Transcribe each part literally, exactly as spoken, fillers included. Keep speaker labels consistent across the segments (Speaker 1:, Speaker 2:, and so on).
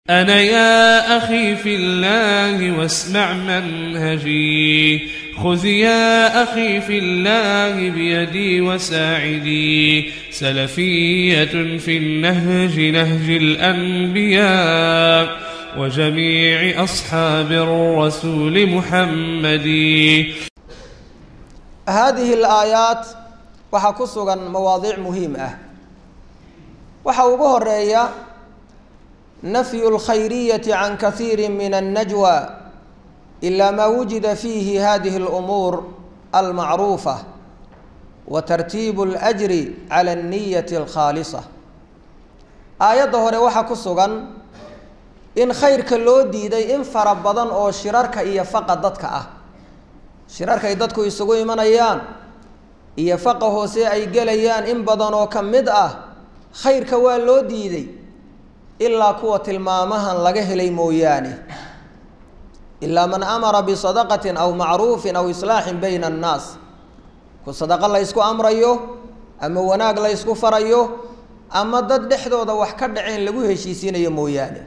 Speaker 1: أنا يا أخي في الله واسمع منهجي، خذ يا أخي في الله بيدي وساعدي، سلفية في النهج نهج الأنبياء وجميع أصحاب الرسول محمد.
Speaker 2: هذه الآيات وحكسوا مواضيع مهمة. وحوجه الرأي نفي الخيرية عن كثير من النجوى إلا ما وجد فيه هذه الأمور المعروفة، وترتيب الأجر على النية الخالصة. آيات هوري waxa ku sugan in khayrka loo diiday in fara badan oo shirarka iyo faqa dadka ah, shirarka ay dadku isugu imanayaan iyo faqa hoose ay galayaan in badan oo kamid ah khayrka waa loo diiday إلا قوة المامها لجه لي موياني إلا من أمر بصدقة أو معروف أو إصلاح بين الناس كصدق الله يسكو أمر أيه أما وناق الله يسكو فريه أما ضد دحدو ذا وحكد عين لجوه شيسين يموياني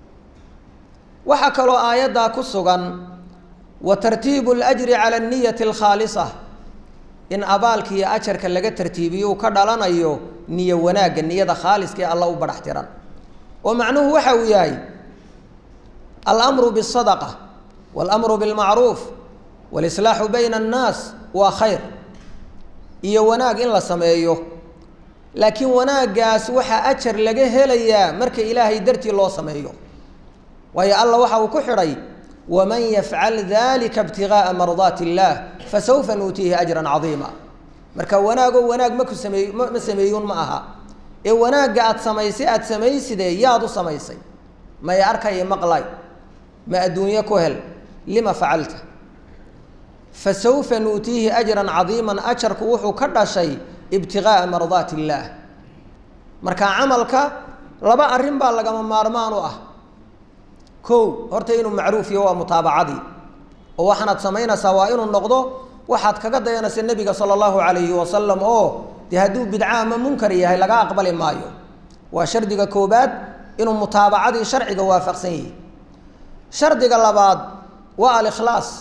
Speaker 2: وحكروا آيات دا كسغن وترتيب الأجر على النية الخالصة إن أبالك يا أشرك اللي ترتيبيه وكذا لنا أيه نية وناق النية خالص كي الله وبرحتران. ومعنوه وحوياي الأمر بالصدقة والأمر بالمعروف والإصلاح بين الناس وخير إيه وناق إلا سميه، لكن وناق قاس وحا أجر لقيه ليا مرك إلهي درتي الله سميه، ويا الله وحا وكحري ومن يفعل ذلك ابتغاء مرضات الله فسوف نؤتيه أجرا عظيما. مرك وناق وناق ما سميون معها إيه وناق قاعد سميسي أد سميسي ده يادو سميسي ما يأركي مقلاي ما الدنيا كهل لما فعلت فسوف نؤتيه أجرا عظيما أجر كوحو كذا شيء ابتغاء مرضات الله. مركا عملك لبا أرين بالغا مارمانو أه كو هرتينو معروف يوا متابعتي ووحنا سمينا سوائن النقضو وحد كقد ينس النبي صلى الله عليه وسلم أوه دي هدو بدعاء منكر ياهي لغا أقبل مايو وشردق كوباد إنو متابعة شرعي وافق سنه. شردق اللباد والإخلاص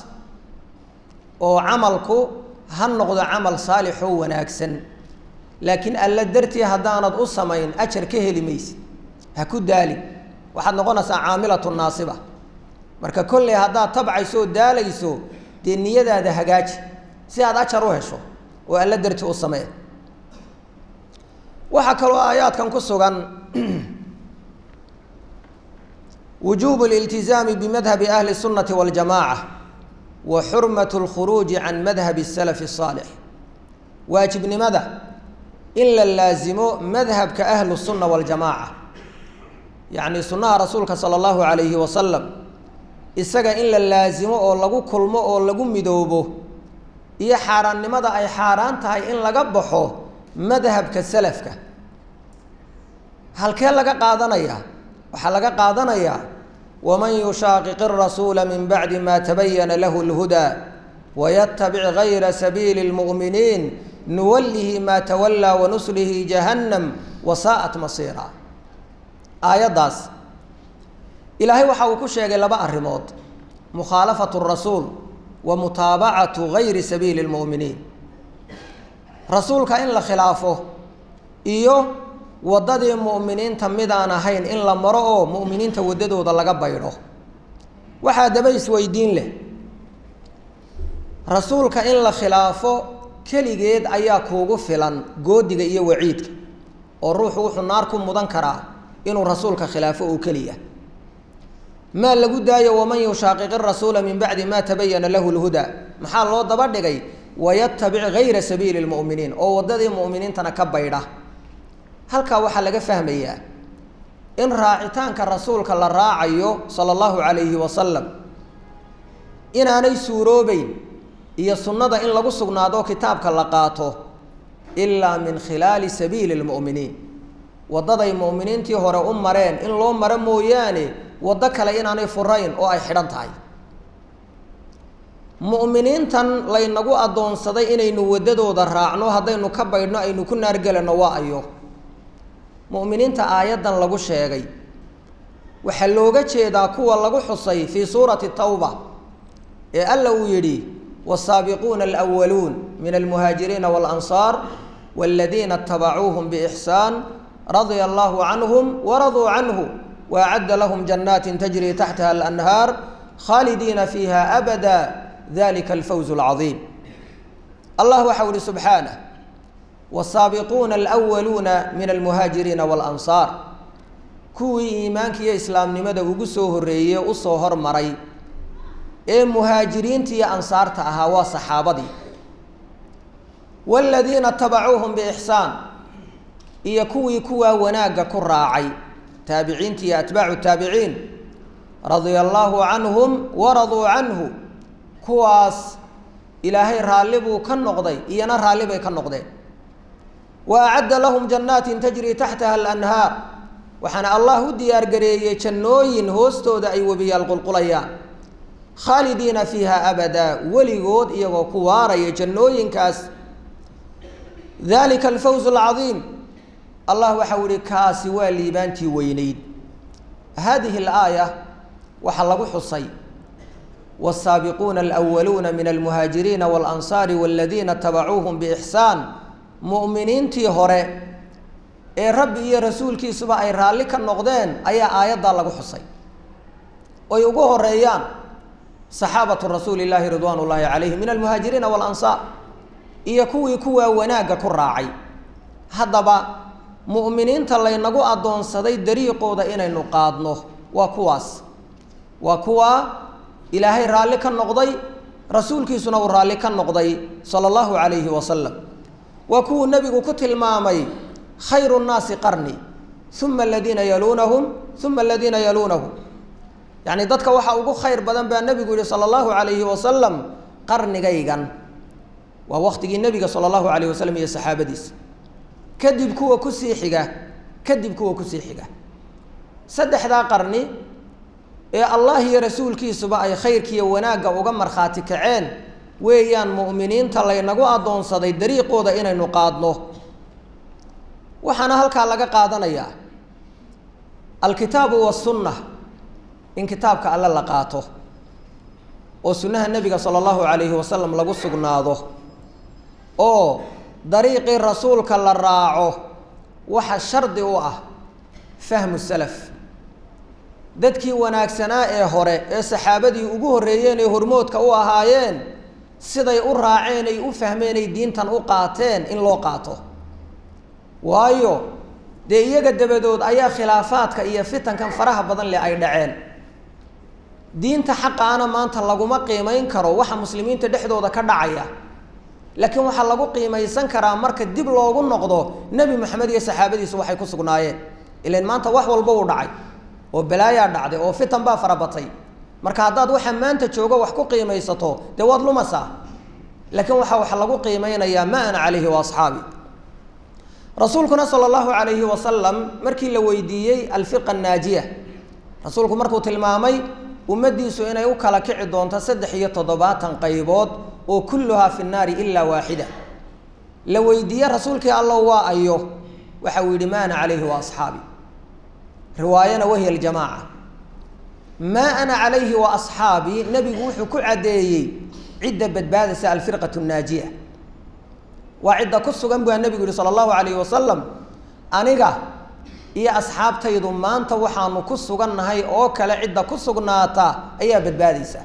Speaker 2: وعملكو هنقض عمل صالح وناكسن، لكن ألا درتي هداند أصمين أجر كهلي ميس هكو دالي وحد نقول عاملة الناصبة مركا كل هدا تبع يسو دالي يسو دي النية دا هجاج سياد أجر وهشو وألا درتي أصمين. وحكوا آيات كان كسوغان وجوب الالتزام بمذهب أهل السنة والجماعة وحرمة الخروج عن مذهب السلف الصالح. واجب لماذا؟ إلا اللازم مذهب كأهل السنة والجماعة، يعني سنة رسولك صلى الله عليه وسلم إساق إلا اللازم أو لغو كلمة أو لغو مدوبه إيا حاران لماذا أي حاران تهي إن لغبحه مذهب كالسلف. هل كان لك قادنيا وحلق قادنيا ومن يشاقق الرسول من بعد ما تبين له الهدى ويتبع غير سبيل المؤمنين نوله ما تولى ونسله جهنم وساءت مصيرا. آية داس إلهي وحاوكو شيء لبا الرموت مخالفة الرسول ومتابعة غير سبيل المؤمنين. رسولك إن لخلافه إيو ودد المؤمنين تمدانا هين إن لمرأوا مؤمنين توددوا ضلقا بيرو وحاد بيس ويدين له. رسولك إن لخلافه كلي جيد أيا كوغو فلان قود إيو وعيدك والروح وحو ناركم مذنكرا إنو رسولك خلافه كليه ما لقود آية ومن يشاقق الرسول من بعد ما تبين له الهدى محال الله دبردقي ويتبع غير سبيل المؤمنين أو ودد المؤمنين تنكبيره. halka waxa laga fahmayaa in raacitaanka rasuulka la raacayo sallallahu alayhi wa sallam inaanay suuroobayn iyo sunnada in lagu sugnaado kitaabka la qaato illa min khilal sabil almu'minin wadaday mu'miniintii hore u mareen in loo maro mooyaane wada kale inaanay furayn oo ay xidhan tahay. mu'miniintan laynagu adoonsaday inaynu wadadooda raacno hadaynu ka baydhno aynu ku naargalano waa ayo mu'miniinta aayadan lagu sheegay waxaa looga jeedaa kuwa lagu xusay fii suurati tawba ee alla uu yidhi والسابقون الأولون من المهاجرين والأنصار والذين اتبعوهم بإحسان رضي الله عنهم ورضوا عنه وأعد لهم جنات تجري تحتها الأنهار خالدين فيها أبدا ذلك الفوز العظيم. الله حول سبحانه والسابقون الأولون من المهاجرين والأنصار كوي إيمانك يا إسلام نمدا وقصوه الرئي وصوهر مري إيه مهاجرين تي أنصار تأهوا صحابتي والذين اتبعوهم بإحسان إيه كوي كوا وناقا كراعي تابعين تي أتباع التابعين رضي الله عنهم ورضوا عنه كواس إلهي رالبوا كالنقضي إينا رالبوا كالنقضي وأعد لهم جنات تجري تحتها الأنهار وحنا الله ديار قريه جنوين هوستو دعي وبي القلقليان خالدين فيها أبدا وليقود إيغو كواري جنوين كاس ذلك الفوز العظيم. الله وحوري كاس والليبانتي وينيد. هذه الآية وحلقوا حصي والسابقون الأولون من المهاجرين والأنصار والذين اتبعوهم بإحسان مؤمنين تي هوري إيه ربي يا رسول كي سبا أي رالك النقدين أي آيات دالقوا حصي ويقوه الرئيان صحابة رسول الله رضوان الله عليهم من المهاجرين والأنصار إيه كوي كوا وناقا كراعي هذا مؤمنين تلا ينقو أدون صدي دريقو دا إنا نقادنه وكواس وكوا إلهي رالك النقضي رسول كي سنو رالك النقضي صلى الله عليه وسلم وكو النبي كتل مامي خير الناس قرني ثم الذين يلونهم ثم الذين يلونهم يعني ضدك وحا ugu khayr badan baa nabigu yiri sallallahu alayhi wa sallam qarnigaygan waa waqtigii nabiga sallallahu alayhi wa sallam iyo saxaabadiis kadib kuwa ku sii xiga kadib kuwa ku sii xiga saddexda qarni ee Allah iyo rasuulkiisuba ay khayrkiyo wanaaga uga marxaati kaceen weeyaan muuminiinta laynagu adoonsaday dariiqooda inaynu qaadno waxana halka laga qaadanayaa alkitaabu was sunnah in kitaabka alla la qaato oo sunnaha nabiga sallallahu alayhi wa sallam lagu sugnaado oo dariiqii rasuulka la raaco waxa shardi u ah fahmu salaf dadkii wanaagsanaa ee hore ee saxaabadii ugu horeeyeen ee hormoodka u ahaayeen siday u raaceen ay u fahmeen ay diintan u qaateen in loo qaato waayo de iyaga dabadood ayaa khilaafaadka iyo fitankan faraha badan leh ay dhaceen diinta xaqaana maanta laguma qiimeyn karo waxa muslimiinta dhexdooda ka dhacaya laakiin waxa lagu qiimeysan karaa marka dib loogu noqdo nabi maxamed iyo saxaabadiisu waxay ku sugnaayeen ileen maanta wax walba uu dhacay oo balaaya dhacday oo fitan baa farabatay marka hadaad waxa maanta joogo wax ku qiimeysato de waad lumasa laakiin waxa waxa lagu qiimeynayaa ma ana calayhi wa asxaabi rasuulkuna sallallahu alayhi wa sallam markii la weydiiyay alfiqa naajiya rasuulku markuu tilmaamay ummadiisu inay u kala kici doonto saddex iyo toddobaatan qaybood oo kulluha fi naari illa waahida la weydiiyay rasuulkii Allah waa ayo waxa uu yiri maana calayhi wa asxaabi riwaayana wahiya aljamaa ma ana calayhi wa asxaabi nabigu wuxuu ku cadeeyay cidda badbaadisa alfirqatu naajiya waa cidda ku sugan buu nabigu yiri sallallahu alayhi wa sallam aniga iyo asxaabtaydu maanta waxaanu ku sugannahay oo kale cidda ku sugnaata ayaa badbaadaysa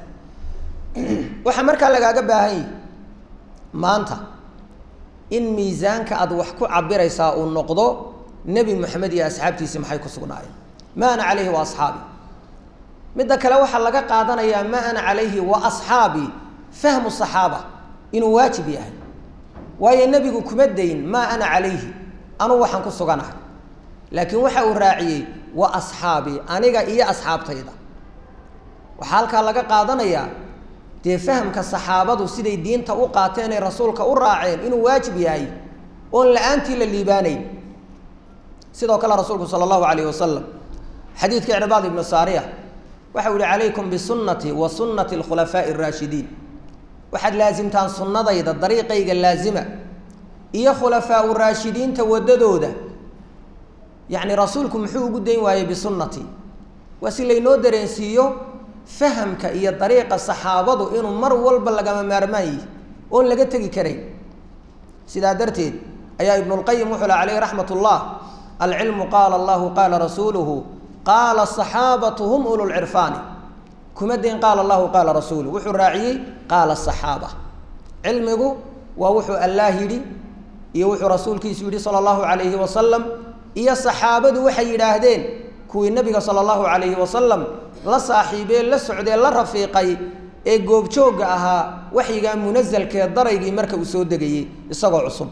Speaker 2: waxa marka lagaaga baahan maanta in miisaanka aad wax ku cabiraysaa uu noqdo nabi maxamed iyo asxaabtiisa maxay ku sugnaayeen ma ana calayhi wa asxaabi midda kale waxa laga qaadanayaa ma ana calayhi wa asxaabi fahmu saxaaba inuu waajib yahay waayo nabigu kuma dayn ma ana calayhi anu waxaan ku suganahay laakiin waxa uu raaciyay wa asxaabi aniga iyo asxaabtayda waxa halka laga qaadanayaa dee fahamka saxaabadu siday diinta u qaateen ee rasuulka u raaceen inuu waajib yahay oo la'aantii la liibaanay sidoo kale rasuulku sallallahu alayhi wasallam xadiidka Irbaad ibn Saariya waxa uu calaykum bi sunnati wa sunnati al-khulafaa'i ar-raashidiin waxaad laazimtaan sunnadayda dariiqayga laazima iyo khulafaa'u ar-raashidiinta wadadooda يعني رسولكم محو قدين واي بسنتي وسيلي نودرين سيو فهمك إيا طريقة الصحابة إنه مر والبلغ مارماي وإن لقيتك كريم سيدا درتيد أي ابن القيم وحل عليه رحمة الله العلم قال الله قال رسوله قال الصحابة هم أولو العرفان كمدين قال الله قال رسوله وحو الراعي قال الصحابة علمه ووحو الله دي يوحو رسول كيسودي صلى الله عليه وسلم إيا الصحابة وحي يراهدين كوي النبي صلى الله عليه وسلم لا صاحبين لا سعودين لا رفيقي ee goobjooga ahaa waxiga munazalka daraygi marka uu soo degayay isagoo cusub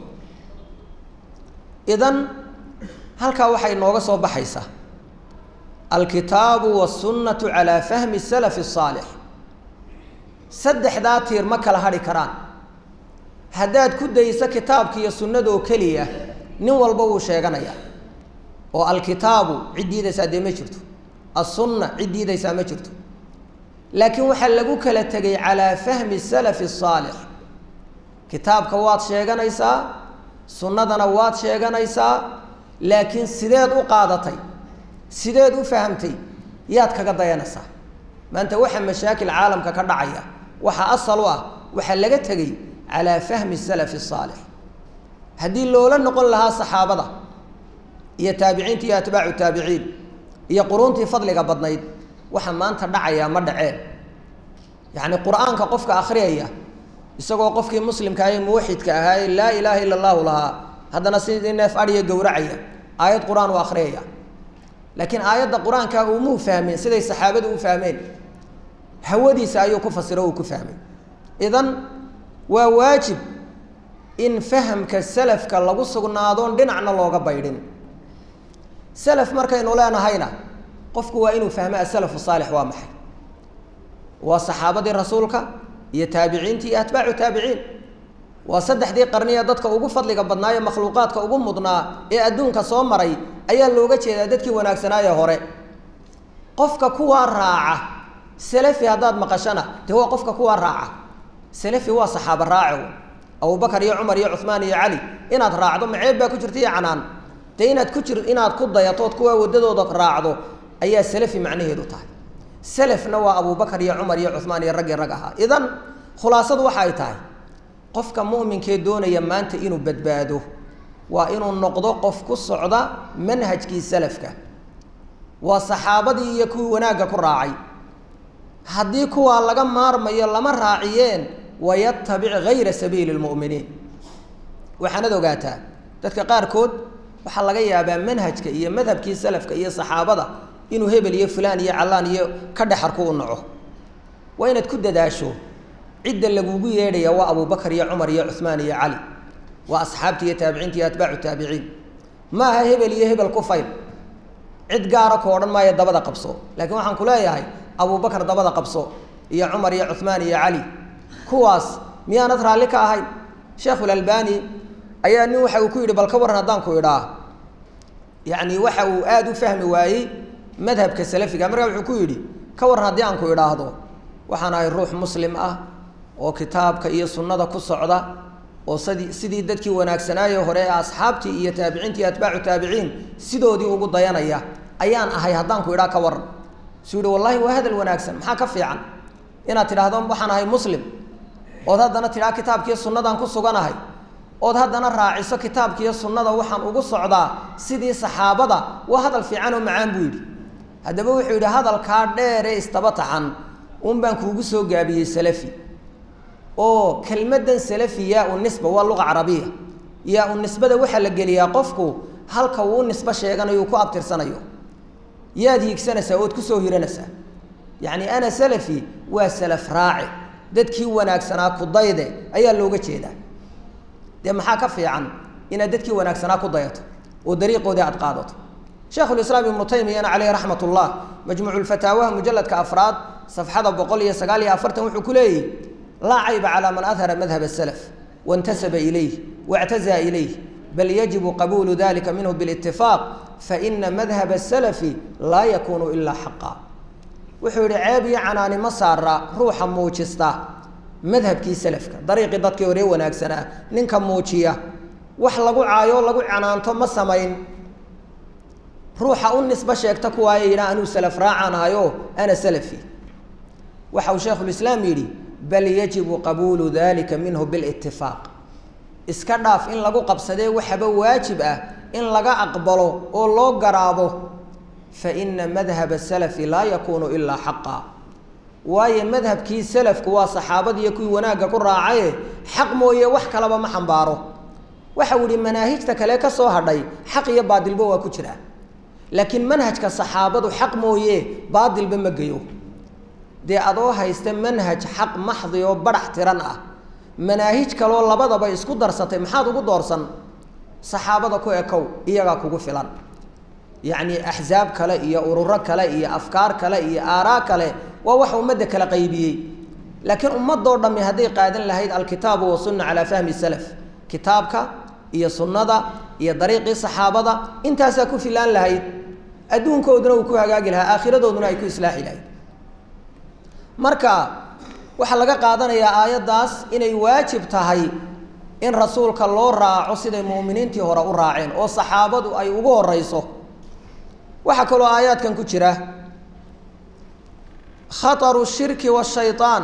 Speaker 2: idan halka waxay nooga soo baxaysaa alkitaabu was-sunnatu ala fahmi salaf as-salih saddexda tiir ma kala hari karaan hadaad ku dayso kitaabka iyo sunnada oo kaliya nin walba uu sheeganaya oo alkitaabu cidiidaysa ma jirto as-sunna cidiidaysa ma jirto لكن وحل لغو كلا تغي على فهم السلف الصالح كتابك واد شيغانيسا سندنا واد شيغانيسا لكن سيداد او قادتي سيداد او فهمتي ياد كغا دايانسا ما انت وحا مشاكل العالم كدعيا وحا اصلوا وحا لغا تغي على فهم السلف الصالح هدي لولا نقول لها صحابه يا تابعين يا اتباع التابعين يا قرونتي فضلك بدنيد waxa maanta dhacaya ma dhaceen yaani quraanka qofka akhriyaya isagoo qofkii muslimka ah ee muwahhidka ah la ilaaha illa allah laha hadana sidii neef ariya gowracaya aayad quraan waa akhriyaya laakiin aayada quraanka uu mu fahmeen siday saxaabadu u fahmeen hawadiisa ayuu ku fasiro oo ku fahmay idan waa waajib in fahamka salafka lagu sugnaado dhinacna looga baydhin salaf markaynu leenahayna qofku waa inuu fahmo as-salaf as-salih waa maxay waa saxaabadii rasuulka iyo taabiciintii iyo atbaacu taabiciin waa saddexdii qarniya dadka ugu fadliga badnaayo makhluuqaadka ugu mudnaa ee adduunka soo maray ayaa looga jeedaa dadkii wanaagsanaaye hore qofka kuwa raaca salafi hadaad maqashana de waa qofka kuwa raaca salafi waa saxaaba raaco Abu Bakar iyo Umar iyo Uthman iyo Ali inaad raacdo maceeb baa ku jirtay canaan de inaad ku jir inaad ku dayatood kuwa wadadooda raacdo ayaa salafi macnaheedu tahay salafna waa Abu Bakar iyo Umar iyo Uthman iyo rag rag aha idan khulaasadu waxa ay tahay qofka muuminka doonaya maanta inuu badbaado waa inuu noqdo qof ku socda manhajkii salafka waa saxaabadii iyo kuwa wanaaga ku raacay hadii kuwa laga maarmayo lama raaciyeen wayattabi' ghayra sabiil almu'minin waxana ogaataa dadka qaar kood waxa laga yaabaa manhajka iyo madhabkii salafka iyo saxaabada inuu hebel iyo fulaan iyo calaan iyo ka dhaxarku u naco waa inaad ku dadaasho cid lagugu yeedhaya waa Abu Bakar iyo Umar iyo Uthman iyo Ali waa asxaabtii iyo taabiciintii iyo atbaacu taabiciin ma ha hebel iyo hebel ku fayl cid gaar ah koodhan maayo dabada qabso laakiin waxaan ku leeyahay Abu Bakar dabada qabso iyo Umar iyo Uthman iyo Ali kuwaas miyaanad raali ka ahay Sheekh Al-Albani ayaa nin waxa uu ku yiri bal ka waran hadaan ku idhaa yaani waxa uu aad u fahmi waayay madhabka salafiga markaa wuxuu ku yiri ka waran hadii aan ku idhaahdo waxaan ahay ruux muslim ah oo kitaabka iyo sunnada ku socda oo sidii sidii dadkii wanaagsanaayo hore asxaabtii iyo taabiciintii atbaacu taabiciin sidoodii ugu dayanaya ayaan ahay hadaan ku idhaa ka waran suudo wallahi waa hadal wanaagsan maxaa ka fiican inaad tiraahdo waxaan ahay muslim oo haddana tiraa kitaabkii sunnadan ku suganahay oo haddana raaciso kitaabkii sunnada waxaan ugu socdaa sidii saxaabada waa hadal fiican oo macaan buu yiri hadaba wuxuu yiri hadalka dheer ee istabataxan um baan kuugu soo gaabiyay salafi oo kelmadan salafiya oo nisba waa luqa carabiya ya oo nisbada waxa la geliyaa qofku halka uu nisba sheeganayo ku abtirsanayo yaad hiigsanaysa oo ku soo hiranaysa yaani ana salafi waa salaf raaci dadkii wanaagsanaa ku dayde ayaa looga jeedaa de maxaa ka fiican ina dadkii wanaagsanaa ku dayato oo dariiqoodii aad qaadato Sheikh al-Islam Ibn Taymiyyah alayhi rahmatullah majmu' al-fatawa mujalladka afraad safxada boqol iyo sagaal iyo afartan wuxuu ku leeyahay la ayba ala man athara madhhab as-salaf wa intasaba ilayhi wa i'taza ilayhi bal yajib qabul dhalika minhu bil ittifaq fa inna madhhab as-salaf la yakunu illa haqqan wuxuu yiri ceeb iyo canaani ma saara ruuxa muujista madhabkii salafka dariiqi dadkii hore wanaagsanaa ninka muujiya wax lagu caayo lagu canaanto ma sameyn ruuxa u nisba sheegta kuwaaya yidhaa anuu salaf raacanahayo ana salafi waxa uu sheekhulislaam yidhi bal yajibu qabuulu dalika minhu bilitifaaq iska dhaaf in lagu qabsadee waxaba waajib ah in laga aqbalo oo loo garaabo fa ina madhaba salafi laa yakuunu ilaa xaqa waayo madhabkii salafku waa saxaabadiiyo kuwii wanaagga ku raacaye xaq mooye wax kalaba ma xambaaro waxa uu yihi manaahijta kale ka soo hadhay xaq iyo baadilba waa ku jira laakiin manhajka saxaabadu xaq mooye baadilba ma geeyo dee adoo haysta manhaj xaq maxdi oo barax tiran ah manaahij kaloo labadaba isku darsatay maxaad ugu doorsan saxaabada ku ekow iyagaa kugu filan yacni axsaab kale iyo ururo kale iyo afkaar kale iyo aaraa kale waa waxa ummadda kala qaybiyey laakiin ummadoo dhammi hadday qaadan lahayd alkitaabu wasunna calaa fahmi salaf kitaabka iyo sunnada iyo dariiqii saxaabada intaasaa ku filaan lahayd adduunkooduna uu ku hagaagi lahaa aakhiradooduna ay ku islaaxi lahayd marka waxaa laga qaadanayaa aayaddaas inay waajib tahay in rasuulka loo raaco siday mu'miniintii hore u raaceen oo saxaabadu ay ugu horeyso waxaa kaloo aayaadkan ku jira khataru shirki washaytaan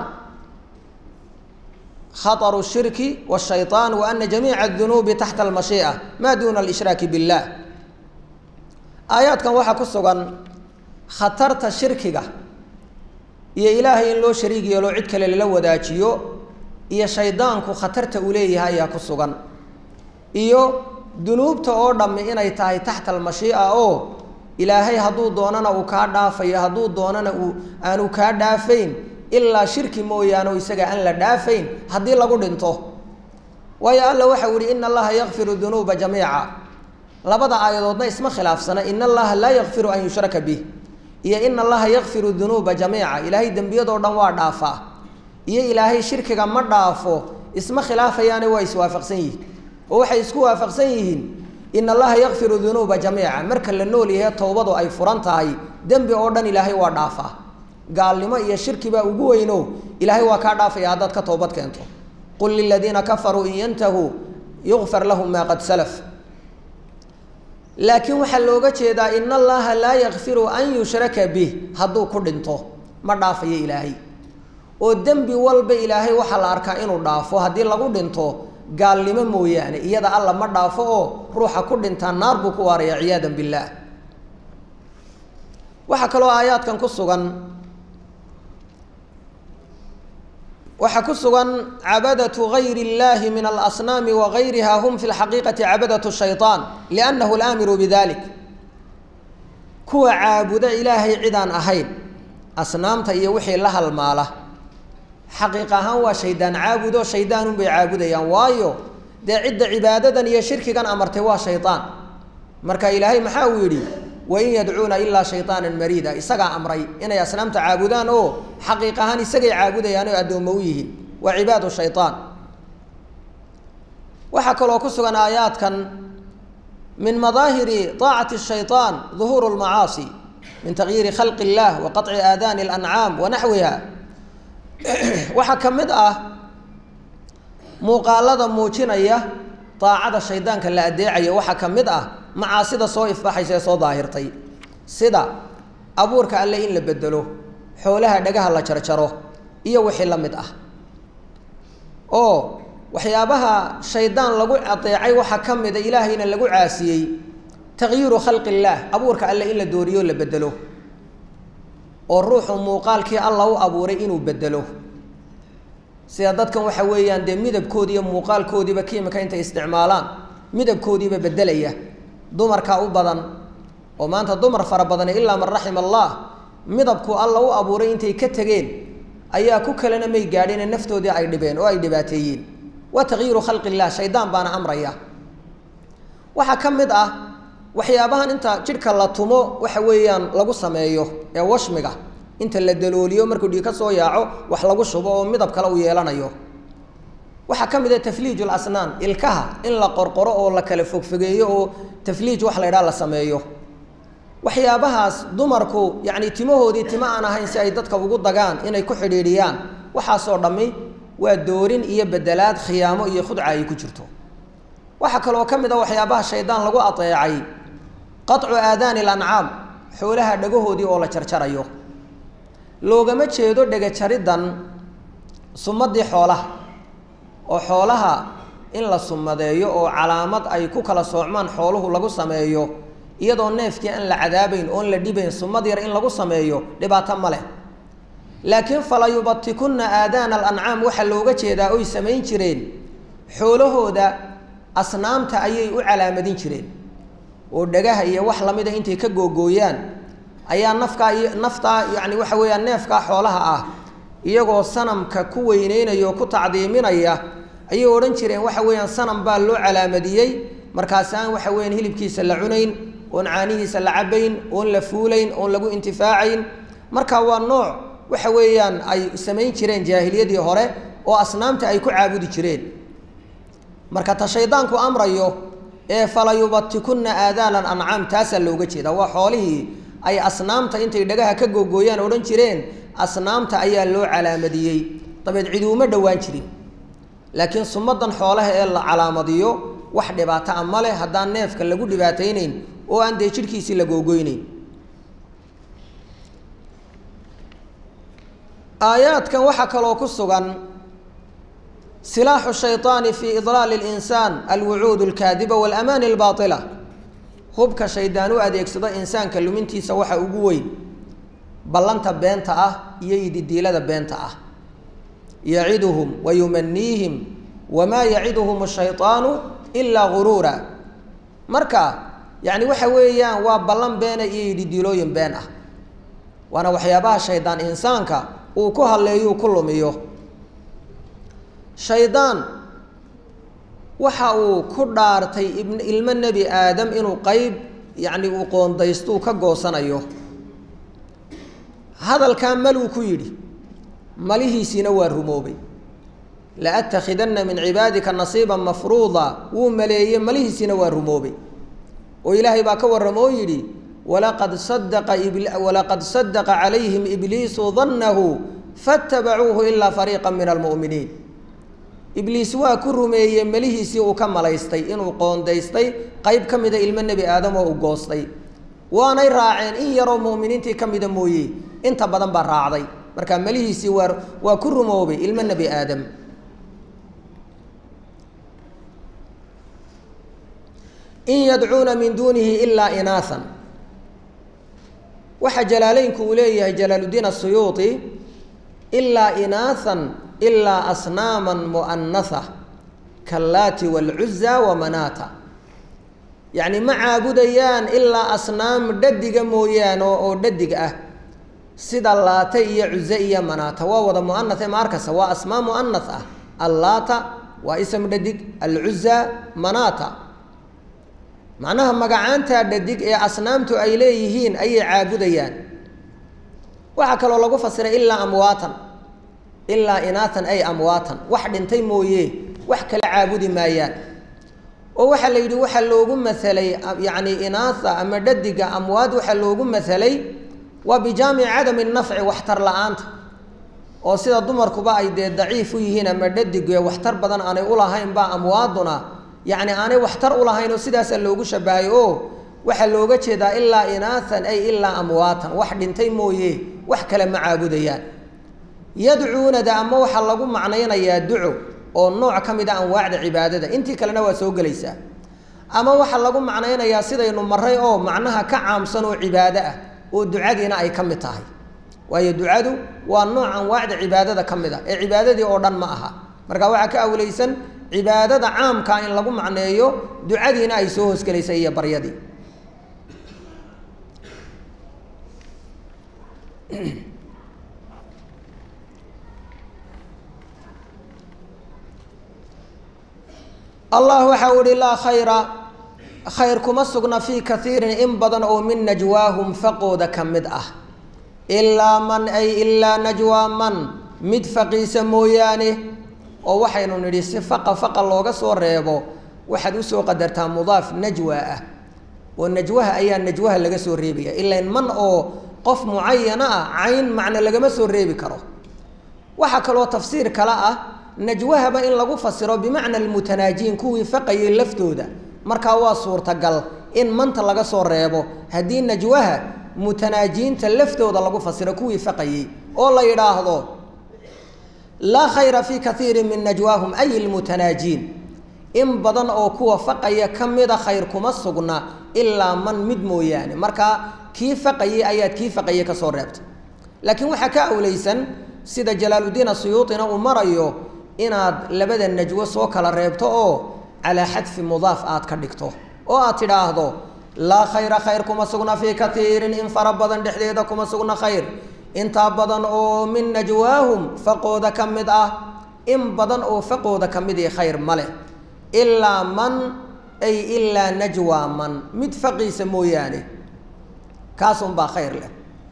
Speaker 2: khataru shirki washaytaan wa ana jamiica adunuubi taxta almashii'a maa duuna alishraaki billah aayaadkan waxaa ku sugan khatarta shirkiga iyo ilaahay in loo shariig yeelo cid kale lala wadaajiyo iyo shaydaanku khatarta uu leeyahay ayaa ku sugan iyo dunuubta oo dhammi inay tahay taxta almashii'a oo ilaahay hadduu doonana uu kaa dhaafayo hadduu doonana uu aanu kaa dhaafayn ilaa shirki mooyaane oo isaga aan la dhaafayn haddii lagu dhinto waayo alla waxa uu yihi ina allaha yakfiru dunuuba jamiica labada aayadoodna isma khilaafsana ina allaha laa yakfiru an yushraka bih iyo ina allaha yakfiru dunuuba jamiica ilaahay dembiyadoo dhan waa dhaafaa iyo ilaahay shirkiga ma dhaafo isma khilaafayaane waa iswaafaqsan yihiin oo waxay isku waafaqsan yihiin ina allaha yakfiru dunuuba jamiica marka la nool yahay towbadu ay furan tahay dembi oo dhan ilaahay waa dhaafaa gaalnimo iyo shirki baa ugu weyno ilaahay waa kaa dhaafaya haddaad ka toobad keento qul liladiina kafaruu in yantahuu yugfar lahum maa qad salaf laakiin waxaa looga jeedaa ina allaha laa yakfiru an yushraka bih hadduu ku dhinto ma dhaafayo ilaahay oo dembi walba ilaahay waxaa la arkaa inuu dhaafo haddii lagu dhinto gaalnimo mooyaane iyada alla ma dhaafo oo ruuxa ku dhintaa naar buu ku waaraya ciyaadan billaah waxaa kaloo aayaadkan ku sugan waxaa ku sugan cabadatu gayri اllahi min alasnaami wagayriha hum fi lxaqiiqati cabadatu shayطaan liannahu laamiru bidalik kuwa caabuda ilaahay cidaan ahayn asnaamta iyo wixii la halmaala xaqiiq ahaan waa shaydaan caabudo shaydaanun bay caabudayaan waayo dee cidda cibaadadan iyo shirkigan amartay waa shaydaan marka ilaahay maxaa uu yidhi wain yadcuuna ilaa shayطaana mariida isagaa amray inay asnaamta caabudaan oo xaqiiq ahaan isagay caabudayaan oo addoommo u yihiin waa cibaadu shayطaan waxaa kaloo ku sugan aayaadkan min madaahiri طaacati الshayطaan ظuhuuru اlmacaasi min tagyiiri khalqi اllah wa qaطci aadaani اlancaam wa naxwiha waxaa ka mid ah muuqaalada muujinaya daacada shaydaanka la adeecayo waxaa ka mid ah macaasida soo ifbaxaysa ee soo daahirtay sida abuurka alle in la bedelo xoolaha dhagaha la jarjaro iyo wixii la mid ah oo waxyaabaha shaydaan lagu adeecay waxaa ka mida ilaahayna lagu caasiyey tagyiiru khalqi illaah abuurka alle in la dooriyo la bedelo oo ruuxu muuqaalkii alla u abuuray inuu bedelo sida dadkan waxa weeyaan dee midabkoodi iyo muuqaalkoodiiba kiimika intay isticmaalaan midabkoodiiba bedelaya dumarkaa u badan oo maanta dumar fara badan ilaa man raxima allah midabku alla u abuuray intay ka tegeen ayaa ku kalena may gaadhine naftoodii ay dhibeen oo ay dhibaateeyeen waa tagyiiru khalqi illah shaydaan baana amraya waxaa ka mid ah waxyaabahan inta jidhka la tumo waxa weeyaan lagu sameeyo ee washmiga inta la dalooliyo markuu dhiig ka soo yaaco wax lagu shubo oo midab kale u yeelanayo waxaa ka mid ah tafliij alasnaan ilkaha in la qorqoro oo la kala fogfogeeyo oo tafliij wax la idhaha la sameeyo waxyaabahaas dumarku yacni timahoodii tima aan ahayn si ay dadka ugu dagaan inay ku xidhiidhiyaan waxaasoo dhammi waa doorin iyo bedelaad khiyaamo iyo khudca ay ku jirto waxaa kaloo ka mid ah waxyaabaha shaydaan lagu adeecay qaطcu aadaani اlancaam xoolaha dhagahoodii oo la jarjarayo loogama jeedo dhega jariddan sumadii xoolaha oo xoolaha in la sumadeeyo oo calaamad ay ku kala soocmaan xooluhu lagu sameeyo iyadoo neefkii aan la cadaabayn oon la dhibayn sumad yar in lagu sameeyo dhibaato ma leh laakiin fala yubatikunna aadaana alancaam waxaa looga jeedaa oy samayn jireen xoolahooda asnaamta ayay u calaamadin jireen oo dhagaha iyo wax lamida intay ka googooyaan ayaa nafkaa iyo naftaa yacni waxa weeyaan neefkaa xoolaha ah iyagoo sanamka ku weyneynayo ku tacdiiminaya ayay odhan jireen waxa weeyaan sanam baa loo calaamadiyey markaasaan waxa weeyaan hilibkiisa la cunayn oon caanihiisa la cabayn oon la fuulayn oon lagu intifaacayn marka waa nooc waxa weeyaan ay samayn jireen jaahiliyadii hore oo asnaamta ay ku caabudi jireen marka ta shaydaanku amrayo ee fala yubatikunna aadaana alancaam taasaa looga jeedaa waa xoolihii ay asnaamta intay dhagaha ka googooyaan odhan jireen asnaamta ayaa loo calaamadiyey dabeed cidi uma dhowaan jirin laakiin sumadan xoolaha ee la calaamadiyo wax dhibaato ah ma leh haddaan neefka lagu dhibaataynayn oo aan dee jidhkiisii la googoynayn aayaadkan waxaa kaloo ku sugan silaaxu shayطaani fii idlaali اlinsaan alwucuud اlkaadiba wاlamaani اlbaaطila hubka shaydaan u adeegsado insaanka lumintiisa waxa ugu weyn ballanta beenta ah iyo ididiilada beenta ah yaciduhum wayumaniihim wamaa yaciduhum الshayطaanu ilaa guruura marka yani waxa weeyaan waa ballan beena iyo ididiilooyin been ah waana waxyaabaha shaydaan insaanka uu ku halleeyo ku lumiyo shaydaan waxa uu ku dhaartay ibn ilmo nebi aadam inuu qeyb yacni uu qoondaystuu ka goosanayo hadalkaa maluu ku yidhi malihiisiina waa rumoobay la atakhidanna min cibaadika nasiiban mafruuda wuu maleeyey malihiisiina waa rumoobay oo ilaahay baa ka warrama oo yidhi walaqad sadaqa walaqad sadaqa calayhim ibliisu dannahu faatabacuuhu ilaa fariiqa min almu'miniin ibliis waa ku rumeeyey malihiisii uu ka malaystay inuu qoondaystay qeyb ka mida ilmo nebi aadam oo u goostay waanay raaceen in yaroo mu'miniintii ka mida mooye inta badan baa raacday marka malihiisii waa waa ku rumoobay ilmo nebi aadam in yadcuuna min duunihi ilaa inaahan waxaa jalaaleynku uu leeyahay jalaaluddiin asuyuuti ilaa inaahan ilaa asnaaman mu'anatha kallaati waalcuza wamanaata yacni ma caabudayaan ilaa asnaam dhadiga mooyaane oo dhadig ah sida laata iyo cuze iyo manaata waa wada mu'anathe ma arkasa waa asmaa mu'anath ah allaata waa ism dhadig alcuza manaata macnaha magacaantaa dhadig ee asnaamtu ay leeyihiin ayay caabudayaan waxaa kaloo lagu fasiray ilaa amwaatan ilaa inaatan ay amwaatan wax dhintay mooye wax kala caabudi maayaan oo waxaa la yidhi waxaa loogu masalay yacni inaatha ama dhadiga amwaad waxaa loogu masalay waa bijaamici cadami nafci waxtar la-aanta oo sida dumarkuba ay dee daciif u yihiin ama dhadig ee waxtar badan aanay ulahayn baa amwaaduna yacni aanay waxtar ulahayn oo sidaasaa loogu shabahay oo waxaa looga jeedaa ilaa inaathan ay ilaa amwaatan wax dhintay mooye wax kale ma caabudayaan yadcuunada ama waxaa lagu macnaynayaa duco oo nooc ka mid a anwaacda cibaadada intii kalena waa soo gelaysaa ama waxaa lagu macnaynayaa sidaynu maray oo macnaha ka caamsan oo cibaado ah oo ducadiina ay ka mid tahay waayo ducadu waa nooc anwaacda cibaadada ka mid a ee cibaadadii oo dhan ma aha marka waxaa ka awlaysan cibaadada caamkaa in lagu macneeyo ducadiina ay soo hoosgelaysay iyo baryadii allah waxa u ihi laa khayra khayr kuma sugna fii kaiirin in badan oo min najwaahum faqooda ka mid ah ilaa man ay ilaa najwaa man mid faqiisa mooyaane oo waxaynu nidhi si faqa faqa looga soo reebo waxaad usoo qadartaa mudaaf najwa ah oo najwaha ayaa najwaha laga soo reebaya ilaan man oo qof mucayana ah cayn macno lagama soo reebi karo waxaa kaloo tafsiir kale ah najwahaba in lagu fasiro bimacna almutanaajiin kuwii faqayay laftooda markaa waa suurtagal إن منت لغا سو ريبو هدي نجوها متناجين تلفتو دا لغو فسر كوي فقيي او لا يراهدو لا خير في كثير من نجواهم أي المتناجين إن بدن أو كوا فقيا كميدا خير كما سغنا إلا من مدمو يعني مركا كيف فقيا آيات كيف فقيا كسو ريبت لكن وحكا أوليسا سيدا جلال الدين السيوطي ومريو إناد لبدا النجوة سوكا لريبتو على حذف مضاف آت كردكتو او آتراهدو لا خير خير كما سغنا في كثير إن فربضا دحديدا كما سغنا خير انت بدن او من نجواهم فقود كمد اه ان بدن او فقود كمد خير مله الا من اي الا نجوى من مدفقي سموياني كاسم با خير له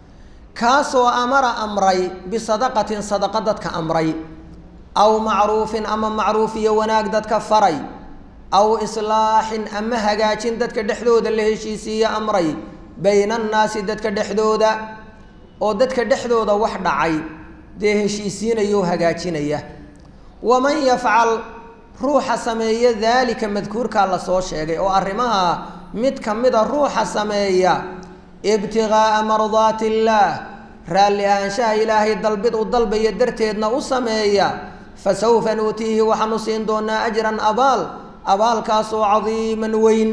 Speaker 2: كاسو امر امري بصدقه صدقتك امري او معروف اما معروف يوناقدتك فري او اصلاح اما هجاجين ددك دخدود اللي هشيسيه امري بين الناس ددك دخدود oo dadka dhexdooda wax dhacay de heshiisiinayo hagaajinaya waman yaf'al ruuxa sameeya dalika madkuurka la soo sheegay oo arimaha mid kamida ruuxa sameeya ibtigaa mardatillah raali ansha ilaahi dalbid u dalbaya darteedna u sameeya fasawfa nutihi wa hanusin doona ajran abal abaalkaas oo cadiiman weyn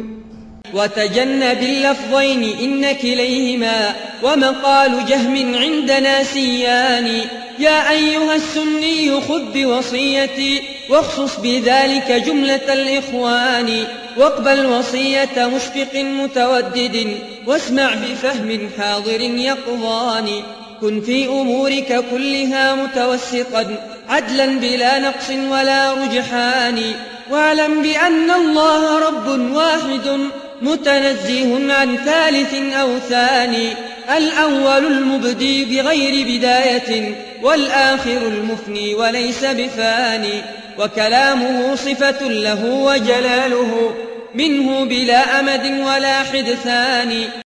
Speaker 3: وتجنب اللفظين إن كليهما ومقال جهم عندنا سيان يا أيها السني خذ بوصيتي واخصص بذلك جملة الإخوان واقبل وصية مشفق متودد واسمع بفهم حاضر يقظان كن في أمورك كلها متوسطا عدلا بلا نقص ولا رجحان واعلم بأن الله رب واحد متنزه عن ثالث أو ثاني الأول المبدي بغير بداية والآخر المفني وليس بفاني وكلامه صفة له وجلاله منه بلا أمد ولا حدثان